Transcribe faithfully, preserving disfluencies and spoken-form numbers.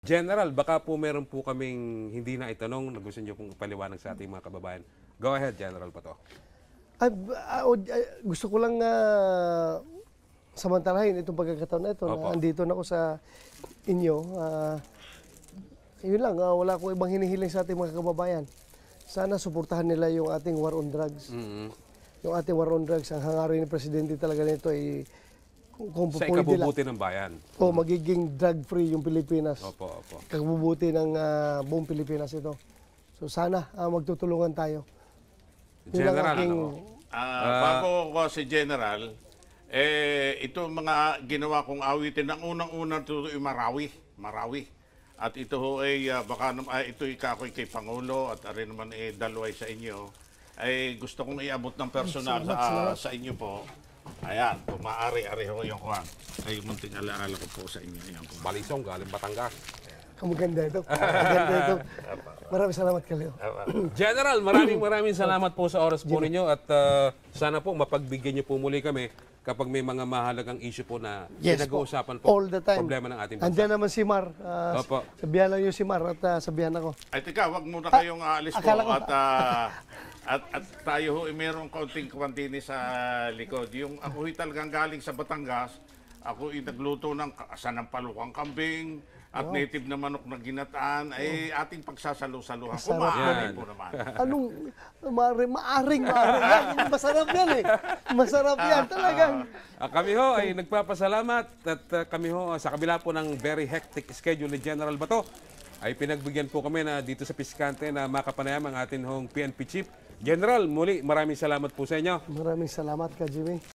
General, baka po meron po kaming hindi na itanong na gusto nyo pong ipaliwanag sa ating mga kababayan. Go ahead, General Bato. Ay, uh, uh, gusto ko lang uh, samantalahin itong pagkakataon na ito. Na andito na ako sa inyo. Uh, yun lang, uh, wala akong ibang hinihiling sa ating mga kababayan. Sana suportahan nila yung ating war on drugs. Mm-hmm. Yung ating war on drugs, ang hangarin ng Presidente talaga nito ay kung sa ikabubuti ng bayan. O magiging drug-free yung Pilipinas. Opo, opo. Ikabubuti ng uh, buong Pilipinas ito. So sana uh, magtutulungan tayo. General, aking, ano? Uh, bago ko si General, eh, ito mga ginawa kong awitin, ang unang-unang ito ay Marawi. Marawi. At ito ho ay uh, baka uh, ito ikakoy kay Pangulo at rin naman eh, dalaway sa inyo. Ay gusto kong iabot ng personal sa, uh, sa inyo po. Ayan, kung maaari-ari ho yung kuhan. Ay, munting alaala ko po sa inyo. Ayan, Balisong, galing Batangas. Kamaganda ito. Kamaganda ito. Maraming salamat kayo. General, maraming maraming salamat po sa oras po ninyo at uh, sana po mapagbigyan niyo po muli kami kapag may mga mahalagang issue po na yes, pinag-uusapan po. All the time. Problema ng ating bansa. Andiyan naman si Mar. Uh, Opo. Sabihan lang yung si Mar at uh, sabihan ako. Ay, tika, wag muna kayong aalis po. Akala ko- At, uh, at, at tayo ho, eh, mayroong kaunting kwantini sa likod. Yung ako ho talagang galing sa Batangas, ako ay nagluto ng sanampalukang kambing at native na manok na ginataan, ay ating pagsasalu-saluhan. Kung maaari po naman. Anong, maaring, maaring, maaring. Yan, masarap yan eh. Masarap yan talagang. Uh, kami ho ay nagpapasalamat at uh, kami ho uh, sa kabila po ng very hectic schedule ni General Bato ay pinagbigyan po kami na dito sa Piskante na makapanayam ang ating hong P N P Chief. General, muli maraming salamat po sa inyo. Maraming salamat ka, Jimmy.